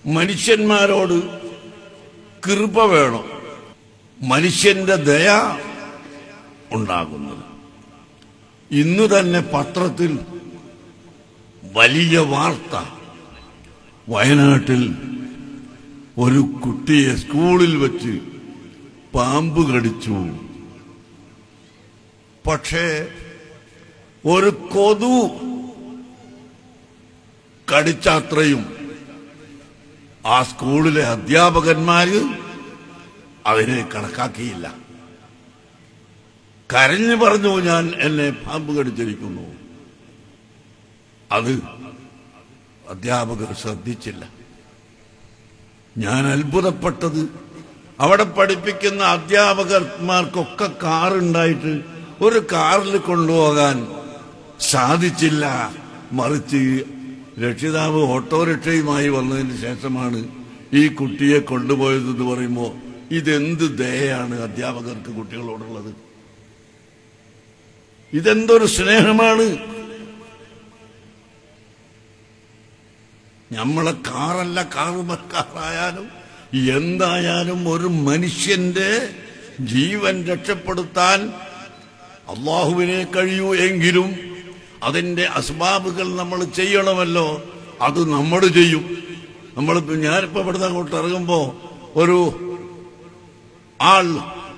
മനുഷ്യന്മാരോട് കൃപ വേണം, മനുഷ്യന്റെ ദയ ഉണ്ടാകുന്നത്. ഇന്ന് തന്നെ പത്രത്തിൽ വലിയ വാർത്ത, വയനാട്ടിൽ ഒരു കുട്ടിയെ സ്കൂളിൽ വെച്ച് പാമ്പ് കടിച്ചു. പക്ഷേ ഒരു കൊതു കടിച്ചത്രയും ആ സ്കൂളിലെ അധ്യാപകന്മാര് അതിനെ കണക്കാക്കിയില്ല. കരഞ്ഞു പറഞ്ഞു, എന്നെ പാമ്പ് കടിച്ചിരിക്കുന്നു. അത് അധ്യാപകർ ശ്രദ്ധിച്ചില്ല. ഞാൻ അത്ഭുതപ്പെട്ടത്, അവിടെ പഠിപ്പിക്കുന്ന അധ്യാപകന്മാർക്കൊക്കെ കാറുണ്ടായിട്ട് ഒരു കാറിൽ കൊണ്ടുപോകാൻ സാധിച്ചില്ല. മറിച്ച് രക്ഷിതാവ് ഓട്ടോറിക്ഷയുമായി വന്നതിന് ശേഷമാണ് ഈ കുട്ടിയെ കൊണ്ടുപോയതെന്ന് പറയുമ്പോൾ ഇതെന്ത് ദയയാണ് അധ്യാപകർക്ക് കുട്ടികളോടുള്ളത്? ഇതെന്തൊരു സ്നേഹമാണ്! നമ്മളെ കാറല്ല, കാറായാലും എന്തായാലും ഒരു മനുഷ്യന്റെ ജീവൻ രക്ഷപ്പെടുത്താൻ അള്ളാഹുവിനെ കഴിയൂ എങ്കിലും അതിന്റെ അസ്ബാബുകൾ നമ്മൾ ചെയ്യണമല്ലോ. അത് നമ്മൾ ചെയ്യും. ഞാനിപ്പോ ഇവിടുന്ന് അങ്ങോട്ട് ഇറങ്ങുമ്പോ ഒരു ആൾ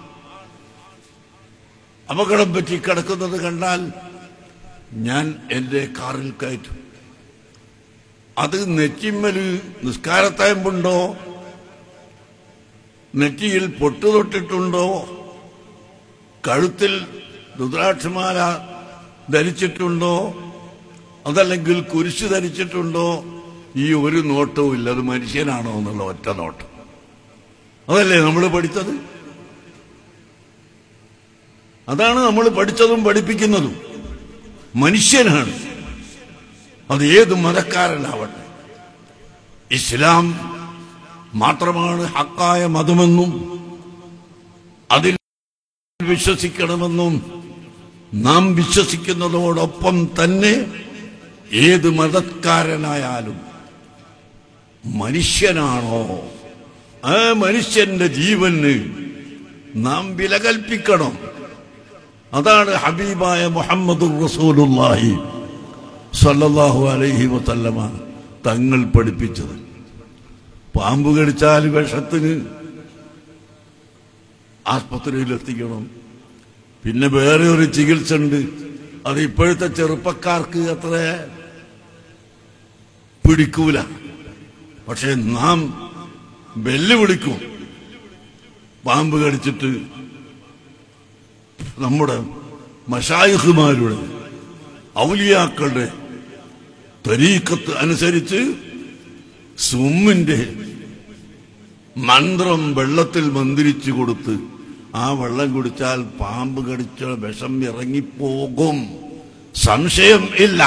അപകടം പറ്റി കിടക്കുന്നത് കണ്ടാൽ ഞാൻ എന്റെ കാറിൽ കയറ്റും. അത് നെറ്റിമ്മല് നിസ്കാരത്തയമ്പുണ്ടോ, നെറ്റിയിൽ പൊട്ടുതൊട്ടിട്ടുണ്ടോ, കഴുത്തിൽ രുദ്രാക്ഷമാല ധരിച്ചിട്ടുണ്ടോ, അതല്ലെങ്കിൽ കുരിശ് ധരിച്ചിട്ടുണ്ടോ, ഈ ഒരു നോട്ടവും ഇല്ല. അത് മനുഷ്യനാണോ എന്നുള്ള ഒറ്റ നോട്ടം. അതല്ലേ നമ്മൾ പഠിച്ചത്? അതാണ് നമ്മൾ പഠിച്ചതും പഠിപ്പിക്കുന്നതും. മനുഷ്യനാണ്. അത് ഏത് മതക്കാരനാവട്ടെ. ഇസ്ലാം മാത്രമാണ് ഹക്കായ മതമെന്നും അതിൽ വിശ്വസിക്കണമെന്നും നാം വിശ്വസിക്കുന്നതോടൊപ്പം തന്നെ ഏത് മതക്കാരനായാലും മനുഷ്യനാണോ ആ മനുഷ്യന്റെ ജീവന് നാം വില കൽപ്പിക്കണം. അതാണ് ഹബീബായ മുഹമ്മദുർ റസൂലുള്ളാഹി സല്ലല്ലാഹു അലൈഹി വസല്ലമ തങ്ങൾ പഠിപ്പിച്ചത്. പാമ്പ് കടിച്ചാൽ വിഷത്തിന് ആസ്പത്രിയിൽ എത്തിക്കണം. പിന്നെ വേറെ ഒരു ചികിത്സ ഉണ്ട്. അത് ഇപ്പോഴത്തെ ചെറുപ്പക്കാർക്ക് അത്ര പിടിക്കൂല. പക്ഷെ നാം വെല്ലുവിളിക്കും. പാമ്പ് കടിച്ചിട്ട് നമ്മുടെ മശായിഖുമാരുടെ ഔലിയാക്കളുടെ തരീഖത്ത് അനുസരിച്ച് സുമ്മിന്റെ മന്ത്രം വെള്ളത്തിൽ മന്ത്രിച്ചു കൊടുത്ത് ആ വെള്ളം കുടിച്ചാൽ പാമ്പ് കടിച്ച വിഷം ഇറങ്ങിപ്പോകും. സംശയം ഇല്ല.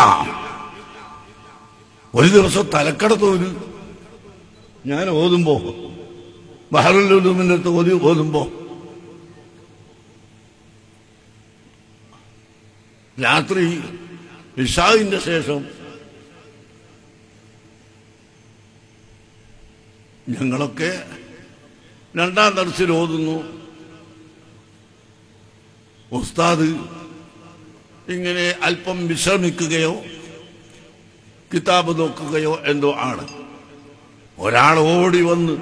ഒരു ദിവസം തലക്കടത്തോര് ഞാൻ ഓതുമ്പോ, ബഹറുൽ ഉലൂമിന്റെ അടുത്ത് ഓതുമ്പോ രാത്രി ഇശാഇന്റെ ശേഷം ഞങ്ങളൊക്കെ രണ്ടാം ദർസിൽ ഓതുന്നു. ഉസ്താദ് ഇങ്ങനെ അല്പം വിശ്രമിക്കുകയോ കിതാബ് നോക്കുകയോ എന്തോ ആണ്. ഒരാൾ ഓടി വന്ന്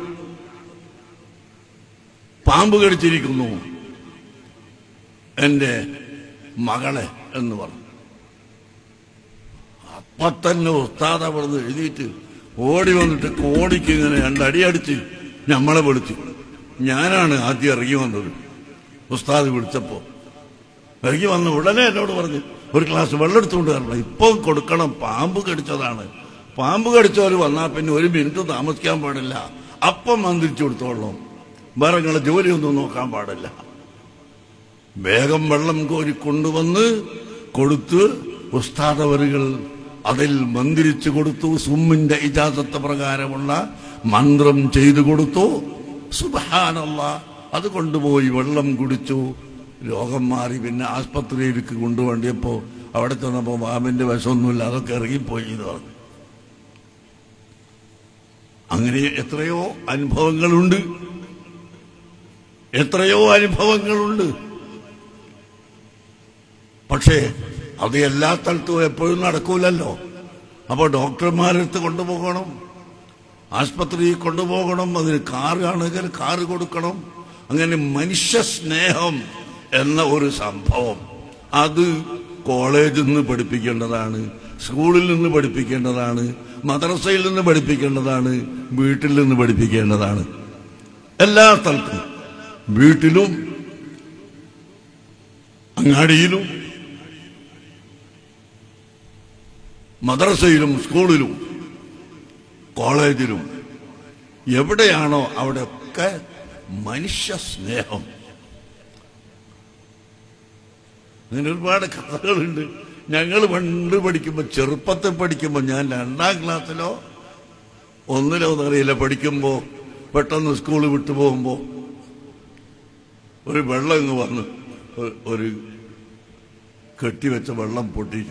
പാമ്പ് കടിച്ചിരിക്കുന്നു എന്റെ മകളെ എന്ന് പറഞ്ഞു. അപ്പൊ തന്നെ ഉസ്താദ് അവിടുന്ന് എഴുതിയിട്ട് ഓടി വന്നിട്ട് കോടിക്ക് ഇങ്ങനെ രണ്ടടി അടിച്ച് നമ്മളെ വിളിച്ചു. ഞാനാണ് ആദ്യം ഇറങ്ങി വന്നത്. ഉസ്താദ് വിളിച്ചപ്പോ ഇറങ്ങി വന്ന ഉടനെ എന്നോട് പറഞ്ഞു, ഒരു ഗ്ലാസ് വെള്ളം എടുത്തുകൊണ്ട് വരണം, ഇപ്പം കൊടുക്കണം, പാമ്പ് കടിച്ചതാണ്. പാമ്പ് കടിച്ചവർ വന്നാൽ പിന്നെ ഒരു മിനിറ്റ് താമസിക്കാൻ പാടില്ല, അപ്പം മന്ത്രിച്ചു കൊടുത്തോളണം, വേറെ നിങ്ങളെ ജോലിയൊന്നും നോക്കാൻ പാടില്ല. വേഗം വെള്ളം കോരി കൊണ്ടുവന്ന് കൊടുത്ത് ഉസ്താദവരുകൾ അതിൽ മന്ത്രിച്ചു കൊടുത്തു. സുമ്മിന്റെ ഇജാസത്ത് പ്രകാരമുള്ള മന്ത്രം ചെയ്തു കൊടുത്തു. സുബ്ഹാനല്ലാഹ്. അത് കൊണ്ടുപോയി വെള്ളം കുടിച്ചു. രോഗം മാറി. പിന്നെ ആസ്പത്രിയിലേക്ക് കൊണ്ടുപോണ്ടിയപ്പോ അവിടെ ചെന്നപ്പോ പാമ്പിന്റെ വിഷമൊന്നുമില്ല, അതൊക്കെ ഇറങ്ങിപ്പോയി എന്ന് പറഞ്ഞു. അങ്ങനെ എത്രയോ അനുഭവങ്ങളുണ്ട്, എത്രയോ അനുഭവങ്ങളുണ്ട്. പക്ഷേ അത് എല്ലാ സ്ഥലത്തും എപ്പോഴും നടക്കൂലല്ലോ. അപ്പോൾ ഡോക്ടർമാരെടുത്ത് കൊണ്ടുപോകണം, ആസ്പത്രിയിൽ കൊണ്ടുപോകണം, അതിന് കാറാണെങ്കിൽ കാറ് കൊടുക്കണം. അങ്ങനെ മനുഷ്യ സ്നേഹം എന്ന ഒരു സംഭവം അത് കോളേജിൽ നിന്ന് പഠിപ്പിക്കേണ്ടതാണ്, സ്കൂളിൽ നിന്ന് പഠിപ്പിക്കേണ്ടതാണ്, മദ്രസയിൽ നിന്ന് പഠിപ്പിക്കേണ്ടതാണ്, വീട്ടിൽ നിന്ന് പഠിപ്പിക്കേണ്ടതാണ്. എല്ലാ സ്ഥലത്തും, വീട്ടിലും അങ്ങാടിയിലും മദ്രസയിലും സ്കൂളിലും കോളേജിലും എവിടെയാണോ അവിടെയൊക്കെ മനുഷ്യ സ്നേഹം. അങ്ങനെ ഒരുപാട് കഥകളുണ്ട്. ഞങ്ങൾ പണ്ട് പഠിക്കുമ്പോൾ, ചെറുപ്പത്തിൽ പഠിക്കുമ്പോൾ, ഞാൻ 2ാം ക്ലാസ്സിലോ 1ലോ എന്നറിയില്ല, പഠിക്കുമ്പോൾ പെട്ടെന്ന് സ്കൂൾ വിട്ടു പോകുമ്പോൾ ഒരു വെള്ളം ഇങ്ങ് വന്ന് ഒരു കെട്ടിവെച്ച വെള്ളം പൊട്ടിയിട്ട്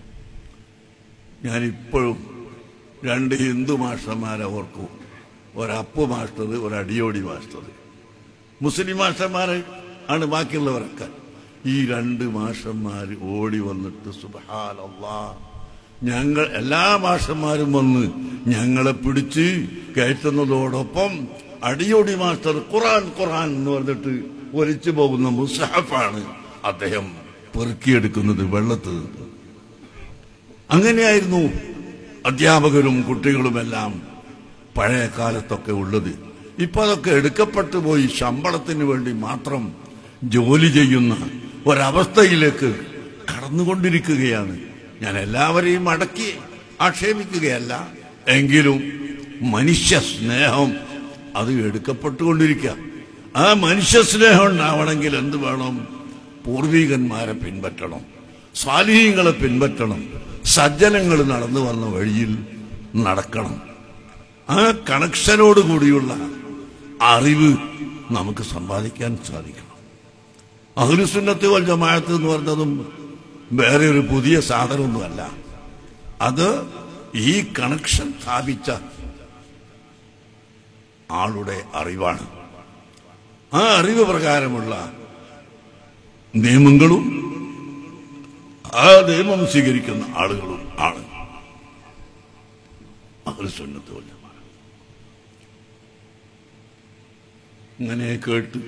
ഞാനിപ്പോഴും 2 ഹിന്ദു മാസ്റ്റർമാരെ ഓർക്കും. ഒരപ്പു മാസ്റ്റർ, ഒരടിയോടി മാസ്റ്റർ. മുസ്ലിം മാസ്റ്റർമാരെ ആണ് ബാക്കിയുള്ളവരൊക്കെ. ഈ 2 മാഷന്മാർ ഓടി വന്നിട്ട് സുബ്ഹാനല്ലാഹ്, ഞങ്ങൾ എല്ലാ മാഷന്മാരും വന്ന് ഞങ്ങളെ പിടിച്ച് കയറ്റുന്നതോടൊപ്പം അടിയോടി മാസ്റ്റർ ഖുർആൻ ഖുർആൻ എന്ന് പറഞ്ഞിട്ട് ഒലിച്ചു പോകുന്ന മുസ്ഹഫാണ് അദ്ദേഹം പെറുക്കിയെടുക്കുന്നത് വെള്ളത്തിൽ നിന്ന്. അങ്ങനെയായിരുന്നു അധ്യാപകരും കുട്ടികളുമെല്ലാം പഴയ കാലത്തൊക്കെ ഉള്ളത്. ഇപ്പൊ അതൊക്കെ എടുക്കപ്പെട്ടു പോയി ശമ്പളത്തിന് വേണ്ടി മാത്രം ജോലി ചെയ്യുന്ന ഒരവസ്ഥയിലേക്ക് കടന്നുകൊണ്ടിരിക്കുകയാണ്. ഞാൻ എല്ലാവരെയും അടക്കി ആക്ഷേപിക്കുകയല്ല, എങ്കിലും മനുഷ്യ സ്നേഹം അത് എടുക്കപ്പെട്ടുകൊണ്ടിരിക്കുക. ആ മനുഷ്യ സ്നേഹം ഉണ്ടാവണമെങ്കിൽ എന്ത് വേണം? പൂർവികന്മാരെ പിൻപറ്റണം, സ്വാലിഹീങ്ങളെ പിൻപറ്റണം, സജ്ജനങ്ങൾ നടന്നു വന്ന വഴിയിൽ നടക്കണം. ആ കണക്ഷനോട് കൂടിയുള്ള അറിവ് നമുക്ക് സമ്പാദിക്കാൻ സാധിക്കണം. അഹ്ലുസുന്നത്ത് വൽ ജമാഅത്ത് എന്ന് പറഞ്ഞതും വേറെ ഒരു പുതിയ സാധനമൊന്നുമല്ല. അത് ഈ കണക്ഷൻ സ്ഥാപിച്ച ആളുടെ അറിവാണ്. ആ അറിവ് പ്രകാരമുള്ള നിയമങ്ങളും ആ നിയമം സ്വീകരിക്കുന്ന ആളുകളും ആണ് അഹ്ലുസുന്നത്ത് വൽ ജമാഅത്ത്. ഇങ്ങനെ കേട്ട്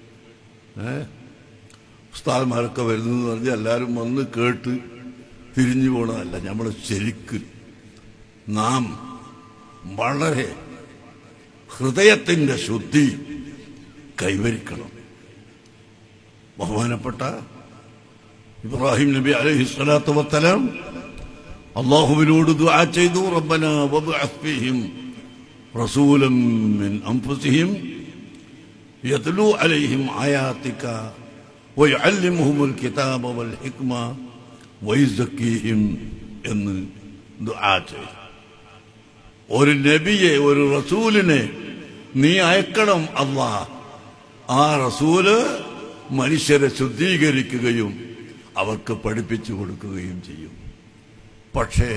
ഉസ്താദ്മാരൊക്കെ വരുന്നതെന്ന് പറഞ്ഞാൽ എല്ലാവരും വന്ന് കേട്ട് തിരിഞ്ഞു പോണതല്ല. നമ്മൾ ശരിക്ക് നാം വളരെ ഹൃദയത്തിന്റെ ശുദ്ധി കൈവരിക്കണം. ബഹുമാനപ്പെട്ട ഇബ്രാഹിം നബി അലൈഹിസ്സലാത്തു വസ്സലാം അല്ലാഹുവിനോട് ദുആ ചെയ്തു, റബ്ബനാ വബ്അസ് ഫീഹിം റസൂലൻ മിൻ അൻഫുസിഹിം യത്ലൂ അലൈഹിം ആയാതിക വയുഅല്ലിമുഹുൽ കിതാബ വൽ ഹിക്മ വയുസക്കീഹിം എന്ന് ദുആ ചെയ്തു. ഒരു നബിയെ, ഒരു റസൂലിനെ നീ അയക്കണം അല്ലാഹ്. ആ റസൂല് മനുഷ്യരെ ശുദ്ധീകരിക്കുകയും അവർക്ക് പഠിപ്പിച്ചു കൊടുക്കുകയും ചെയ്യും. പക്ഷേ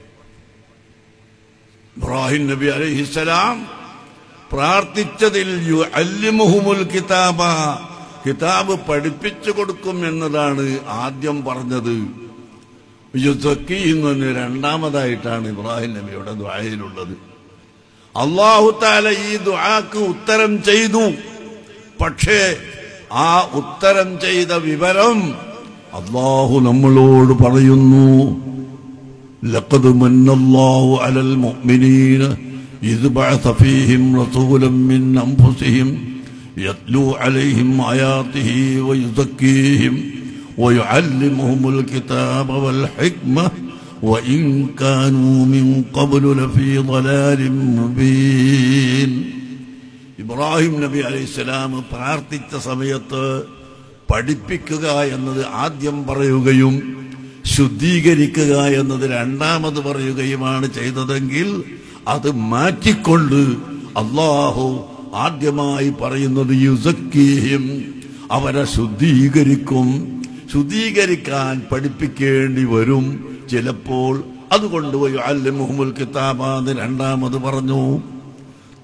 ഇബ്രാഹിം നബി അലൈഹിസ്സലാം പ്രാർത്ഥിച്ചതിൽ യുഅല്ലിമുഹുൽ കിതാബ, കിതാബ് പഠിപ്പിച്ചു കൊടുക്കും എന്നതാണ് ആദ്യം പറഞ്ഞത്. യുസക്കീഹിം എന്ന് രണ്ടാമതായിട്ടാണ് ഇബ്രാഹിം നബിയുടെ ദുആയിലുള്ളത്. അല്ലാഹു തആല ഈ ദുആക്ക് ഉത്തരം ചെയ്തു. പക്ഷേ ആ ഉത്തരം ചെയ്ത വിവരം അല്ലാഹു നമ്മളോട് പറയുന്നു. ലഖദ് മന്നല്ലാഹു അലൽ മുഅ്മിനീന ഇദ് ബഅസ ഫീഹിം റസൂലൻ മിൻ അൻഫുസിഹിം യത്ലൂ അലൈഹിം ആയാതിഹി വയുസക്കീഹിം വയുഅല്ലിമുഹുൽ കിതാബ വൽ ഹിക്മ വഇൻ കാനൂ മിൻ ഖബ്ലു ലഫീ ളലാലിൻ മുബീൻ. ഇബ്രാഹിം നബി അലൈഹിസ്സലാം പ്രാർത്ഥിച്ച സമയത്ത് പഠിപ്പിക്കുക എന്നത് ആദ്യം പറയുകയും ശുദ്ധീകരിക്കുക എന്നത് രണ്ടാമത് പറയുകയുമാണ് ചെയ്തതെങ്കിൽ അത് മാറ്റിക്കൊണ്ട് അല്ലാഹു ആദ്യമായി പറയുന്നത് യുസക്കീഹിം, അവരെ ശുദ്ധീകരിക്കും. ശുദ്ധീകരിക്കാൻ പഠിപ്പിക്കേണ്ടി വരും ചിലപ്പോൾ. അതുകൊണ്ട് വയുഅല്ലിമുഹുൽ കിതാബ എന്ന് രണ്ടാമത് പറഞ്ഞു.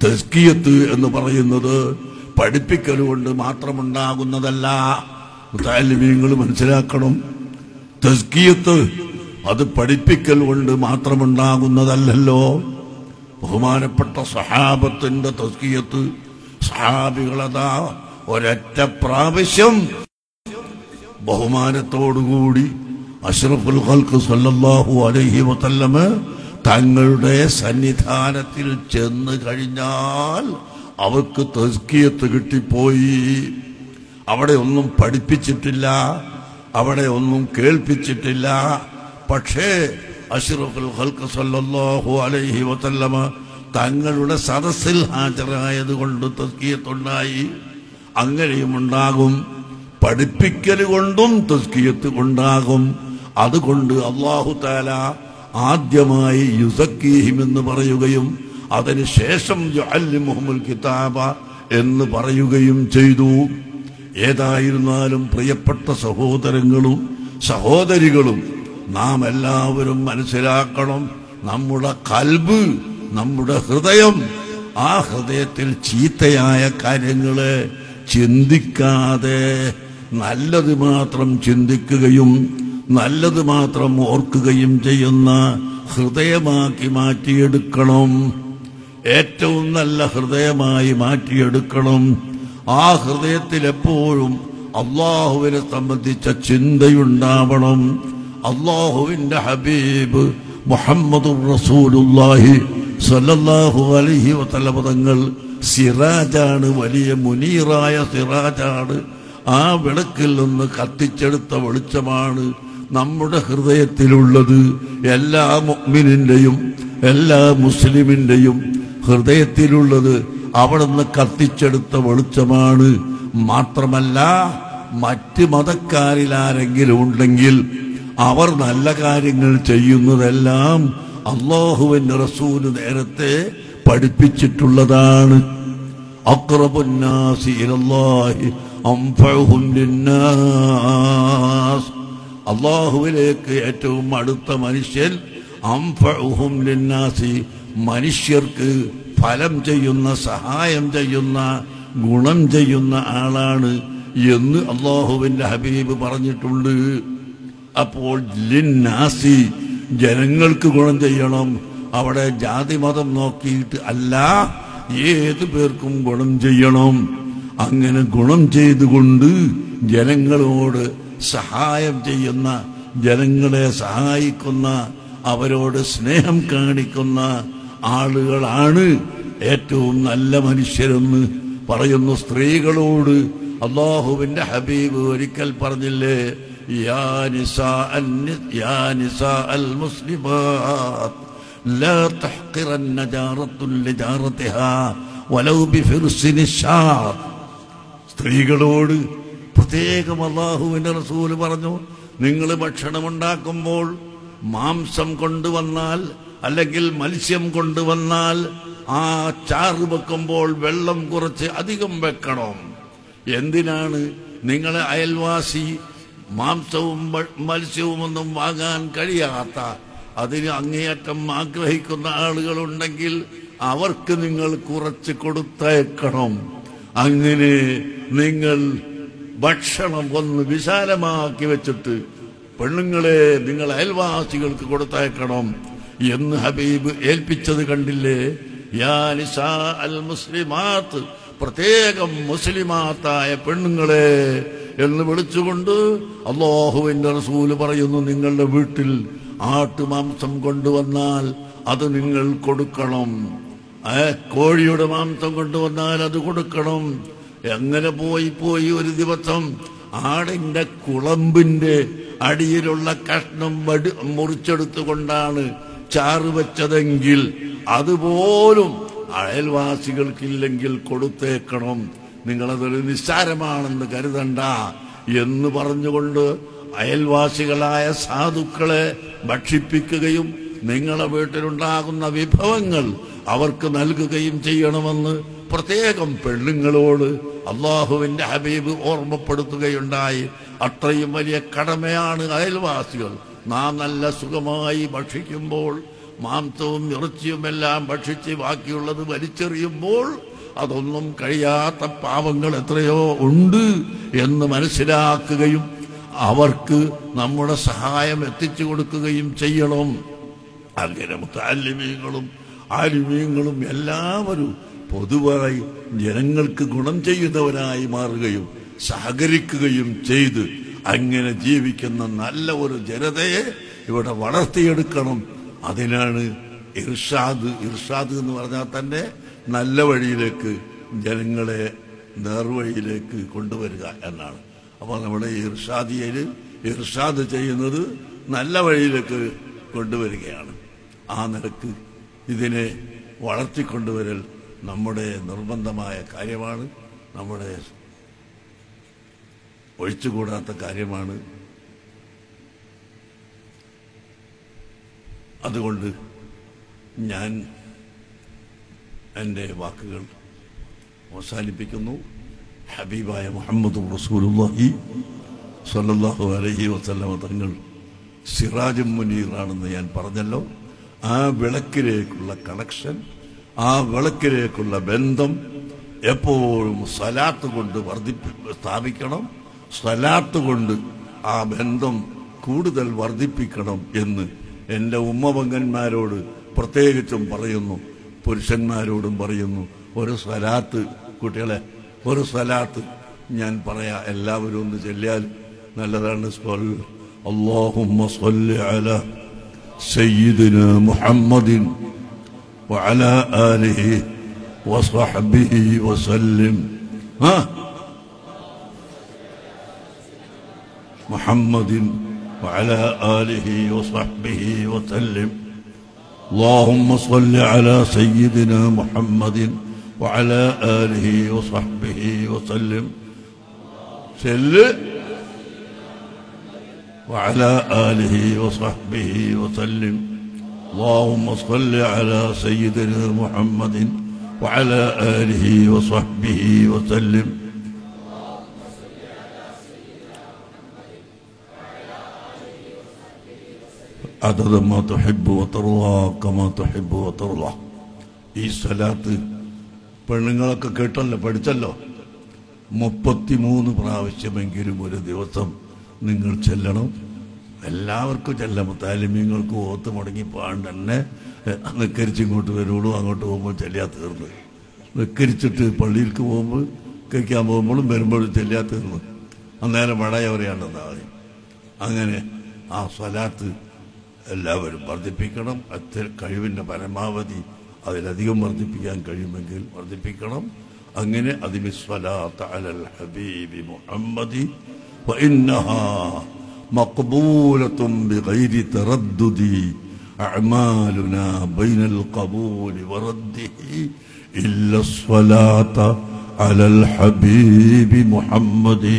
തസ്കിയത്ത് എന്ന് പറയുന്നത് പഠിപ്പിക്കൽ കൊണ്ട് മാത്രമുണ്ടാകുന്നതല്ല. മുതഅല്ലിമീങ്ങൾ മനസ്സിലാക്കണം, തസ്കിയത്ത് അത് പഠിപ്പിക്കൽ കൊണ്ട് മാത്രമുണ്ടാകുന്നതല്ലല്ലോ. ബഹുമാനപ്പെട്ട സഹാബത്തിന്റെ തസ്കിയത്ത്, സഹാബികളതാ ഒരൊറ്റ പ്രാവശ്യം ബഹുമാനത്തോടുകൂടി അഷ്റഫുൽ ഖൽഖ് സല്ലല്ലാഹു അലൈഹി വസല്ലമ തങ്ങളുടെ സന്നിധാനത്തിൽ ചെന്ന് കഴിഞ്ഞാൽ അവർക്ക് തസ്കിയത്ത് കിട്ടിപ്പോയി. അവിടെ ഒന്നും പഠിപ്പിച്ചിട്ടില്ല, അവിടെ ഒന്നും കേൾപ്പിച്ചിട്ടില്ല. പക്ഷേ അഷ്റഫുൽ ഖൽഖ് സല്ലല്ലാഹു അലൈഹി വസല്ലമ തങ്ങളുടെ സദസ്സിൽ ഹാജരായതുകൊണ്ട് തസ്കിയത്തുണ്ടായി. അങ്ങനെയുമുണ്ടാകും, പഠിപ്പിക്കൽ കൊണ്ടും തസ്കിയത്ത് ഉണ്ടാകും. അതുകൊണ്ട് അല്ലാഹു തആല ആദ്യമായി യുസക്കീഹിം എന്ന് പറയുകയും അതിനുശേഷം യുഅല്ലിമുഹുൽ കിതാബ എന്ന് പറയുകയും ചെയ്തു. ഏതായിരുന്നാലും പ്രിയപ്പെട്ട സഹോദരങ്ങളും സഹോദരികളും, നാം എല്ലാവരും മനസ്സിലാക്കണം, നമ്മുടെ ഖൽബ്, നമ്മുടെ ഹൃദയം, ആ ഹൃദയത്തിൽ ചീത്തയായ കാര്യങ്ങളെ ചിന്തിക്കാതെ നല്ലത് മാത്രം ചിന്തിക്കുകയും നല്ലത് മാത്രം ഓർക്കുകയും ചെയ്യുന്ന ഹൃദയമാക്കി മാറ്റിയെടുക്കണം. ഏറ്റവും നല്ല ഹൃദയമായി മാറ്റിയെടുക്കണം. ആ ഹൃദയത്തിൽ എപ്പോഴും അള്ളാഹുവിനെ സംബന്ധിച്ച ചിന്തയുണ്ടാവണം. അള്ളാഹുവിന്റെ ഹബീബ് മുഹമ്മദുർ റസൂലുള്ളാഹി സ്വല്ലല്ലാഹു അലൈഹി വസല്ലം തങ്ങൾ സിറാജാണ്, വലിയ മുനീറായ സിറാജാണ്. ആ വിളക്കിൽ നിന്ന് കത്തിച്ചെടുത്ത വെളിച്ചമാണ് നമ്മുടെ ഹൃദയത്തിലുള്ളത്. എല്ലാ മുഅ്മിനിന്റെയും എല്ലാ മുസ്ലിമിന്റെയും ഹൃദയത്തിലുള്ളത് അവിടുന്ന് കത്തിച്ചെടുത്ത വെളിച്ചമാണ്. മാത്രമല്ല, മറ്റ് മതക്കാരിൽ ആരെങ്കിലും ഉണ്ടെങ്കിൽ അവർ നല്ല കാര്യങ്ങൾ ചെയ്യുന്നതെല്ലാം അല്ലാഹുവിന്റെ റസൂല് നേരത്തെ പഠിപ്പിച്ചിട്ടുള്ളതാണ്. അഖ്റബുന്നാസി ഇലല്ലാഹി അൻഫഉഹും ലിന്നാസ്, അല്ലാഹുവിലേക്ക് ഏറ്റവും അടുത്ത മനുഷ്യൻ അൻഫഉഹും ലിന്നാസി, മനുഷ്യർക്ക് ഫലം ചെയ്യുന്ന, സഹായം ചെയ്യുന്ന, ഗുണം ചെയ്യുന്ന ആളാണ് എന്ന് അല്ലാഹുവിന്റെ ഹബീബ് പറഞ്ഞിട്ടുണ്ട്. അപ്പോൾ ലിന്നാസി, ജനങ്ങൾക്ക് ഗുണം ചെയ്യണം. അവിടെ ജാതി മതം നോക്കിയിട്ട് അല്ല, ഏതു പേർക്കും ഗുണം ചെയ്യണം. അങ്ങനെ ഗുണം ചെയ്തുകൊണ്ട് ജനങ്ങളോട് സഹായം ചെയ്യുന്ന, ജനങ്ങളെ സഹായിക്കുന്ന, അവരോട് സ്നേഹം കാണിക്കുന്ന ആളുകളാണ് ഏറ്റവും നല്ല മനുഷ്യരെന്ന് പറയുന്നു. സ്ത്രീകളോട് അല്ലാഹുവിന്റെ ഹബീബ് ഒരിക്കൽ പറഞ്ഞില്ലേ, യാ നിസാ അൽ മുസ്ലിമാത് ലാ തഹ്ഖിറന്ന ജാറത്തുൻ ലിജാറതിഹാ വലൗ ബിഫിർസിനി ശാർ. സ്ത്രീകളോട് പ്രത്യേകം അല്ലാഹുവിന്റെ റസൂല് പറഞ്ഞു, നിങ്ങൾ ഭക്ഷണമുണ്ടാക്കുമ്പോൾ മാംസം കൊണ്ടുവന്നാൽ അല്ലെങ്കിൽ മത്സ്യം കൊണ്ടുവന്നാൽ ആ ചാറ് വെക്കുമ്പോൾ വെള്ളം കുറച്ച് അധികം വെക്കണം. എന്തിനാണ്? നിങ്ങളെ അയൽവാസി മാംസവും മത്സ്യവും ഒന്നും വാങ്ങാൻ കഴിയാത്ത, അതിന് അങ്ങേയറ്റം ആഗ്രഹിക്കുന്ന ആളുകളുണ്ടെങ്കിൽ അവർക്ക് നിങ്ങൾ കുറച്ച് കൊടുത്തയക്കണം. അങ്ങനെ നിങ്ങൾ ഭക്ഷണം ഒന്ന് വിശാലമാക്കി വെച്ചിട്ട് പെണ്ണുങ്ങളെ നിങ്ങൾ അയൽവാസികൾക്ക് കൊടുത്തയക്കണം എന്ന് ഹബീബ് ഏൽപ്പിച്ചത് കണ്ടില്ലേ? യാ നിസാ അൽ മുസ്ലിമാത്ത്, പ്രത്യേകം മുസ്ലിമാത്തായ പെണ്ണുങ്ങളെ എന്ന് വിളിച്ചുകൊണ്ട് അല്ലാഹുവിന്റെ റസൂല് പറയുന്നു, നിങ്ങളുടെ വീട്ടിൽ ആട്ടുമാംസം കൊണ്ടുവന്നാൽ അത് നിങ്ങൾ കൊടുക്കണം. കോഴിയുടെ മാംസം കൊണ്ടുവന്നാൽ അത് കൊടുക്കണം. എങ്ങനെ പോയി ഒരു ദിവസം ആടിന്റെ കുളമ്പിന്റെ അടിയിലുള്ള കഷ്ണം മുറിച്ചെടുത്തുകൊണ്ടാണ് ചാറ് വെച്ചതെങ്കിൽ അതുപോലും അയൽവാസികൾക്കില്ലെങ്കിൽ കൊടുത്തേക്കണം. നിങ്ങളതൊരു നിസ്സാരമാണെന്ന് കരുതണ്ട എന്ന് പറഞ്ഞുകൊണ്ട് അയൽവാസികളായ സാധുക്കളെ ഭക്ഷിപ്പിക്കുകയും നിങ്ങളുടെ വീട്ടിലുണ്ടാകുന്ന വിഭവങ്ങൾ അവർക്ക് നൽകുകയും ചെയ്യണമെന്ന് പ്രത്യേകം പെണ്ണുങ്ങളോട് അല്ലാഹുവിന്റെ ഹബീബ് ഓർമ്മപ്പെടുത്തുകയുണ്ടായി. അത്രയും വലിയ കടമയാണ് അയൽവാസികൾ. നാം നല്ല സുഖമായി ഭക്ഷിക്കുമ്പോൾ മാംസവും ഇറച്ചിയുമെല്ലാം ഭക്ഷിച്ച് ബാക്കിയുള്ളത് വലിച്ചെറിയുമ്പോൾ അതൊന്നും കഴിയാത്ത പാവങ്ങൾ എത്രയോ ഉണ്ട് എന്ന് മനസ്സിലാക്കുകയും അവർക്ക് നമ്മുടെ സഹായം എത്തിച്ചു കൊടുക്കുകയും ചെയ്യണം. അങ്ങനെ മുതഅല്ലിമീങ്ങളും ആലിമീങ്ങളും എല്ലാവരും പൊതുവായി ജനങ്ങൾക്ക് ഗുണം ചെയ്യുന്നവരായി മാറുകയും സഹകരിക്കുകയും ചെയ്ത് അങ്ങനെ ജീവിക്കുന്ന നല്ല ഒരു ജനതയെ ഇവിടെ വളർത്തിയെടുക്കണം. അതിനാണ് ഇർഷാദ്. ഇർഷാദ് എന്ന് പറഞ്ഞാൽ തന്നെ നല്ല വഴിയിലേക്ക് ജനങ്ങളെ നേർവഴിയിലേക്ക് കൊണ്ടുവരിക എന്നാണ്. അപ്പോൾ നമ്മുടെ ഇർഷാദിയയിൽ ഇർഷാദ് ചെയ്യുന്നത് നല്ല വഴിയിലേക്ക് കൊണ്ടുവരികയാണ്. ആ നിലക്ക് ഇതിനെ വളർത്തിക്കൊണ്ടുവരൽ നമ്മുടെ നിർബന്ധമായ കാര്യമാണ്, നമ്മുടെ ഒഴിച്ചുകൂടാത്ത കാര്യമാണ്. അതുകൊണ്ട് ഞാൻ എൻ്റെ വാക്കുകൾ അവസാനിപ്പിക്കുന്നു. ഹബീബായ മുഹമ്മദുർ റസൂലുള്ളാഹി സ്വല്ലല്ലാഹു അലൈഹി വസല്ലമ തങ്ങൾ സിറാജും മുനീറാണെന്ന് ഞാൻ പറഞ്ഞല്ലോ. ആ വിളക്കിലേക്കുള്ള കണക്ഷൻ, ആ വിളക്കിലേക്കുള്ള ബന്ധം എപ്പോഴും സ്വലാത്ത് കൊണ്ട് സ്ഥാപിക്കണം. സ്വലാത്ത് കൊണ്ട് ആ ബന്ധം കൂടുതൽ വർദ്ധിപ്പിക്കണം എന്ന് എൻ്റെ ഉമ്മപങ്കന്മാരോട് പ്രത്യേകിച്ചും പറയുന്നു, പുരുഷന്മാരോടും പറയുന്നു. ഒരു സ്വലാത്ത് കുട്ടികളെ, ഒരു സ്വലാത്ത് ഞാൻ പറയാ, എല്ലാവരും ഒന്ന് ചൊല്ലിയാൽ നല്ലതാണ്. അല്ലാഹുമ്മ സ്വല്ലി അലാ സയ്യിദിനാ മുഹമ്മദിൻ വഅലാ ആലിഹി വസ്വഹ്ബിഹി വസല്ലം. മുഹമ്മദിൻ വഅലാ ആലിഹി വസ്വഹ്ബിഹി വസല്ലം. اللهم صل على سيدنا محمد وعلى آله وصحبه وسلم. وعلى آله وصحبه وسلم. اللهم صل على سيدنا محمد وعلى آله وصحبه وسلم. عدد ما تحب وترضى كما تحب وترضى. ഈ സ്വലാത്ത് പെണ്ണുങ്ങളൊക്കെ കേട്ടല്ലോ, പഠിച്ചല്ലോ. 33 പ്രാവശ്യമെങ്കിലും ഒരു ദിവസം നിങ്ങൾ ചെല്ലണം. എല്ലാവർക്കും ചെല്ലാം. താലിമ്യങ്ങൾക്ക് ഓത്ത് മുടങ്ങി പാണ്ട് തന്നെ നിക്കരിച്ചിങ്ങോട്ട് വരുള്ളൂ. അങ്ങോട്ട് പോകുമ്പോൾ ചെല്ലാ തീർന്ന്, നിക്കരിച്ചിട്ട് പള്ളിയിലേക്ക് പോകുമ്പോൾ കഴിക്കാൻ പോകുമ്പോഴും വരുമ്പോഴും ചെല്ലാ തീർന്ന്. അന്നേരം മഴയവരെയാണെന്നാ മതി. അങ്ങനെ ആ സ്വലാത്ത് എല്ലാവരും വർദ്ധിപ്പിക്കണം. കഴിവിൻ്റെ പരമാവധി അതിലധികം വർദ്ധിപ്പിക്കാൻ കഴിയുമെങ്കിൽ വർദ്ധിപ്പിക്കണം. അങ്ങനെ അതിന് സ്വലാത്ത് അലൽ ഹബീബി മുഹമ്മദി വഇന്നഹാ മഖ്ബൂലത്തുൻ ബിഗൈരി തറദ്ദുദി അഅമാലുനാ ബൈനൽ ഖബൂലി വറദ്ദിഹി ഇല്ല സ്വലാത്ത അലൽ ഹബീബി മുഹമ്മദി.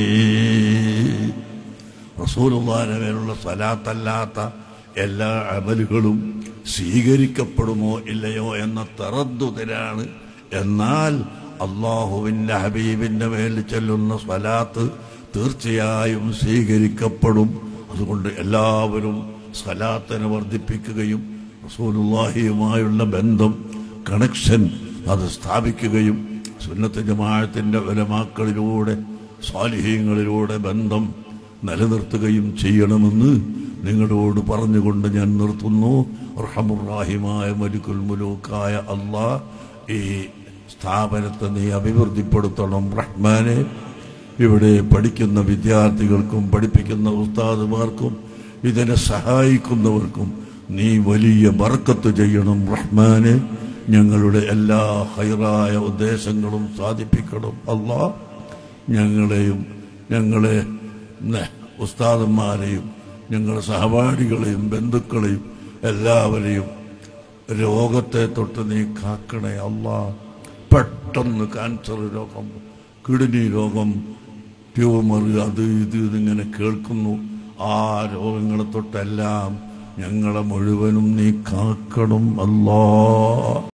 റസൂലുള്ളാഹിന്റെ മേലുള്ള സ്വലാത്തല്ലാത്ത എല്ലാ അമലുകളും സ്വീകരിക്കപ്പെടുമോ ഇല്ലയോ എന്ന തറദ്ദുദിലാണ്. എന്നാൽ അല്ലാഹുവിൻ്റെ ഹബീബിൻ്റെ മേൽ ചെല്ലുന്ന സ്വലാത്ത് തീർച്ചയായും സ്വീകരിക്കപ്പെടും. അതുകൊണ്ട് എല്ലാവരും സ്വലാത്തിനെ വർദ്ധിപ്പിക്കുകയും റസൂലുള്ളാഹിയുമായുള്ള ബന്ധം, കണക്ഷൻ അത് സ്ഥാപിക്കുകയും സുന്നത്ത് ജമാഅത്തിൻ്റെ ഉലമാക്കളിലൂടെ സ്വാലിഹീങ്ങളിലൂടെ ബന്ധം നിലനിർത്തുകയും ചെയ്യണമെന്ന് നിങ്ങളോട് പറഞ്ഞുകൊണ്ട് ഞാൻ നിർത്തുന്നു. റഹ്മുർ-റഹീമായ മലിക്കുൽ മുലൂക്കായ അല്ലാഹ് ഈ സ്ഥാപനത്തെ നീ അഭിവൃദ്ധിപ്പെടുത്തണം റഹ്മാനെ. ഇവിടെ പഠിക്കുന്ന വിദ്യാർത്ഥികൾക്കും പഠിപ്പിക്കുന്ന ഉസ്താദുമാർക്കും ഇതിനെ സഹായിക്കുന്നവർക്കും നീ വലിയ ബർക്കത്ത് ചെയ്യണം റഹ്മാനെ. ഞങ്ങളുടെ എല്ലാ ഖൈറായ ഉദ്ദേശങ്ങളും സാധിപ്പിക്കണം അല്ലാഹ്. ഞങ്ങളെയും ഞങ്ങളെ ഉസ്താദന്മാരെയും ഞങ്ങളുടെ സഹപാഠികളെയും ബന്ധുക്കളെയും എല്ലാവരെയും രോഗത്തെ തൊട്ട് നീ കാക്കണേ അല്ലാഹ്. പെട്ടെന്ന് ക്യാൻസർ രോഗം, കിഡ്നി രോഗം, ട്യൂമർ, അത് ഇത് ഇതിങ്ങനെ കേൾക്കുന്നു. ആ രോഗങ്ങളെ തൊട്ടെല്ലാം ഞങ്ങളെ മുഴുവനും നീ കാക്കണം അല്ലാഹ്.